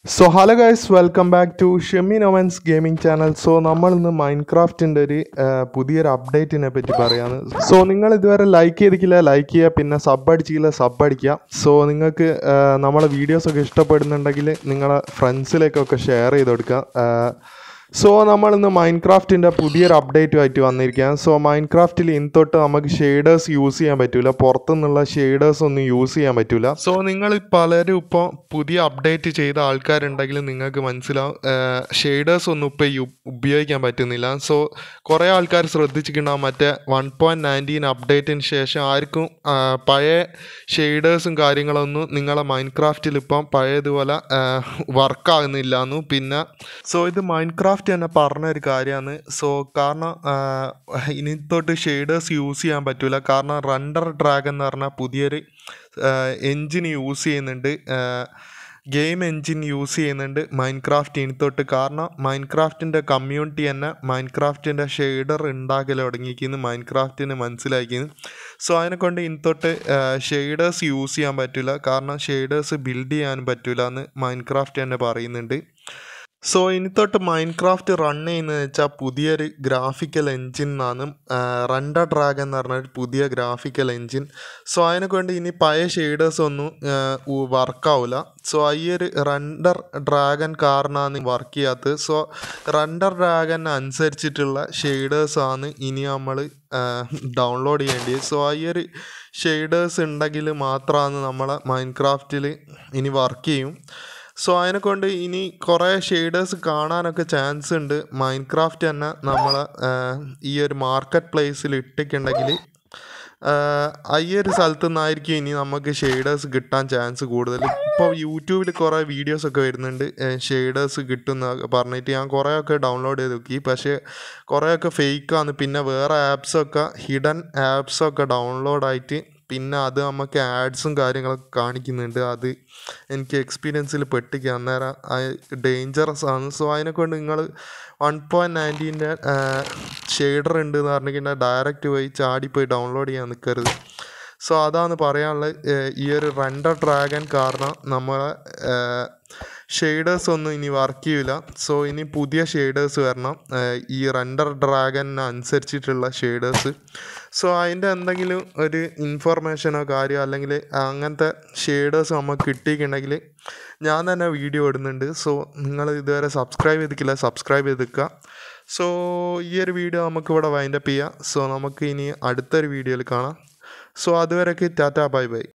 So hello guys, welcome back to Shemi Noman's Gaming Channel. So നമ്മൾ ഇന്ന് മൈൻക്രാഫ്റ്റിൻ്റെ ഒരു പുതിയൊരു അപ്ഡേറ്റിനെ പറ്റി പറയാണ്. സോ നിങ്ങൾ ഇതുവരെ ലൈക്ക് ചെയ്തിട്ടില്ല, ലൈക്ക് ചെയ്യുക, പിന്നെ സബ് അടിച്ചില്ല, സബ് അടിക്കുക. സോ നിങ്ങൾക്ക് നമ്മളെ വീഡിയോസൊക്കെ ഇഷ്ടപ്പെടുന്നുണ്ടെങ്കിൽ നിങ്ങളെ ഫ്രണ്ട്സിലേക്കൊക്കെ ഷെയർ ചെയ്ത് കൊടുക്കുക. സോ നമ്മളിന്ന് മൈൻക്രാഫ്റ്റിൻ്റെ പുതിയൊരു അപ്ഡേറ്റുമായിട്ട് വന്നിരിക്കുകയാണ്. സോ മൈൻക്രാഫ്റ്റിൽ ഇന്ന് തൊട്ട് നമുക്ക് ഷെയ്ഡേഴ്സ് യൂസ് ചെയ്യാൻ പറ്റില്ല, പുറത്തുനിന്നുള്ള ഷെയ്ഡേഴ്സ് ഒന്നും യൂസ് ചെയ്യാൻ പറ്റില്ല. സോ നിങ്ങൾ പലരും ഇപ്പോൾ പുതിയ അപ്ഡേറ്റ് ചെയ്ത ആൾക്കാരുണ്ടെങ്കിൽ നിങ്ങൾക്ക് മനസ്സിലാവും ഷെയ്ഡേഴ്സ് ഒന്നും ഇപ്പോൾ ഉപയോഗിക്കാൻ പറ്റുന്നില്ല. സോ കുറേ ആൾക്കാർ ശ്രദ്ധിച്ചിട്ടുണ്ടാവും, മറ്റേ 1.19 അപ്ഡേറ്റിന് ശേഷം ആർക്കും പഴയ ഷെയ്ഡേഴ്സും കാര്യങ്ങളൊന്നും നിങ്ങളെ മൈൻക്രാഫ്റ്റിൽ ഇപ്പം പഴയതുപോലെ വർക്കാകുന്നില്ല എന്നും. പിന്നെ സോ ഇത് മൈൻക്രാഫ്റ്റ് തന്നെ പറഞ്ഞൊരു കാര്യമാണ്. സോ കാരണം ഇനി തൊട്ട് ഷെയ്ഡേഴ്സ് യൂസ് ചെയ്യാൻ പറ്റില്ല, കാരണം റണ്ടർ ഡ്രാഗൺ എന്ന് പറഞ്ഞാൽ പുതിയൊരു എൻജിൻ യൂസ് ചെയ്യുന്നുണ്ട്, ഗെയിം എൻജിൻ യൂസ് ചെയ്യുന്നുണ്ട് മൈൻക്രാഫ്റ്റ് ഇനി തൊട്ട്. കാരണം മൈൻക്രാഫ്റ്റിൻ്റെ കമ്മ്യൂണിറ്റി തന്നെ മൈൻക്രാഫ്റ്റിൻ്റെ ഷെയ്ഡർ ഉണ്ടാക്കൽ തുടങ്ങിയിരിക്കുന്നു, മൈൻക്രാഫ്റ്റിന് മനസ്സിലാക്കിയിരുന്നു. സോ അതിനെക്കൊണ്ട് ഇനി തൊട്ട് ഷെയ്ഡേഴ്സ് യൂസ് ചെയ്യാൻ പറ്റില്ല, കാരണം ഷെയ്ഡേഴ്സ് ബിൽഡ് ചെയ്യാനും പറ്റില്ല എന്ന് മൈൻക്രാഫ്റ്റ് തന്നെ പറയുന്നുണ്ട്. സോ ഇനി തൊട്ട് മൈൻക്രാഫ്റ്റ് റൺ ചെയ്യുന്നത് വെച്ചാൽ പുതിയൊരു ഗ്രാഫിക്കൽ എൻജിൻ എന്നാണ്, റണ്ടർ ഡ്രാഗൺ എന്ന് പറഞ്ഞൊരു പുതിയ ഗ്രാഫിക്കൽ എൻജിൻ. സോ അതിനെക്കൊണ്ട് ഇനി പഴയ ഷെയ്ഡേഴ്സ് ഒന്നും വർക്കാവില്ല. സോ ഈ ഒരു റണ്ടർ ഡ്രാഗൺ കാരണമാണ് വർക്ക് ചെയ്യാത്തത്. സോ റണ്ടർ ഡ്രാഗൺ അനുസരിച്ചിട്ടുള്ള ഷെയ്ഡേഴ്സാണ് ഇനി നമ്മൾ ഡൗൺലോഡ് ചെയ്യേണ്ടത്. സോ ഈ ഒരു ഷെയ്ഡേഴ്സ് ഉണ്ടെങ്കിൽ മാത്രമാണ് നമ്മളെ മൈൻക്രാഫ്റ്റിൽ ഇനി വർക്ക് ചെയ്യും. സോ അതിനെക്കൊണ്ട് ഇനി കുറേ ഷെയ്ഡേഴ്സ് കാണാനൊക്കെ ചാൻസ് ഉണ്ട്. മൈൻക്രാഫ്റ്റ് തന്നെ നമ്മളെ ഈ ഒരു മാർക്കറ്റ് പ്ലേസിൽ ഇട്ടിട്ടുണ്ടെങ്കിൽ ഈ ഒരു സ്ഥലത്തു നിന്നായിരിക്കും ഇനി നമുക്ക് ഷെയ്ഡേഴ്സ് കിട്ടാൻ ചാൻസ് കൂടുതൽ. ഇപ്പോൾ യൂട്യൂബിൽ കുറേ വീഡിയോസൊക്കെ വരുന്നുണ്ട് ഷെയ്ഡേഴ്സ് കിട്ടുന്ന പറഞ്ഞിട്ട്. ഞാൻ കുറേയൊക്കെ ഡൗൺലോഡ് ചെയ്ത് നോക്കി, പക്ഷേ കുറേയൊക്കെ ഫേക്കാണ്. പിന്നെ വേറെ ആപ്സൊക്കെ ഹിഡൻ ആപ്സൊക്കെ ഡൗൺലോഡായിട്ട് പിന്നെ അത് നമുക്ക് ആഡ്സും കാര്യങ്ങളൊക്കെ കാണിക്കുന്നുണ്ട്. അത് എനിക്ക് എക്സ്പീരിയൻസിൽ പെട്ടിക്കുക, അന്നേരം ഡേഞ്ചറസ് ആണ്. സോ അതിനെക്കൊണ്ട് നിങ്ങൾ 1.19 ഷെയ്ഡർ ഉണ്ട് എന്ന് പറഞ്ഞിട്ടുണ്ടെങ്കിൽ ഡയറക്റ്റ് പോയി ചാടിപ്പോയി ഡൗൺലോഡ് ചെയ്യാൻ നിൽക്കരുത്. സോ അതാണ് പറയാനുള്ളത്. ഈ ഒരു റണ്ടർ ഡ്രാഗൺ കാരണം നമ്മളെ ഷെയ്ഡേഴ്സ് ഒന്നും ഇനി വർക്ക് ചെയ്യില്ല. സോ ഇനി പുതിയ ഷെയ്ഡേഴ്സ് വരണം, ഈ റണ്ടർ ഡ്രാഗണിന് അനുസരിച്ചിട്ടുള്ള ഷെയ്ഡേഴ്സ്. സോ അതിൻ്റെ എന്തെങ്കിലും ഒരു ഇൻഫർമേഷനോ കാര്യമോ അല്ലെങ്കിൽ അങ്ങനത്തെ ഷെയ്ഡേഴ്സ് നമുക്ക് കിട്ടിയിട്ടുണ്ടെങ്കിൽ ഞാൻ തന്നെ വീഡിയോ ഇടുന്നുണ്ട്. സോ നിങ്ങൾ ഇതുവരെ സബ്സ്ക്രൈബ് ചെയ്തിട്ടില്ല, സബ്സ്ക്രൈബ് ചെയ്തിരിക്കുക. സോ ഈ ഒരു വീഡിയോ നമുക്കിവിടെ വൈൻഡപ്പ് ചെയ്യാം. സോ നമുക്ക് ഇനി അടുത്തൊരു വീഡിയോയിൽ കാണാം. സോ അതുവരെയൊക്കെ ടാറ്റ, ബൈ ബൈ.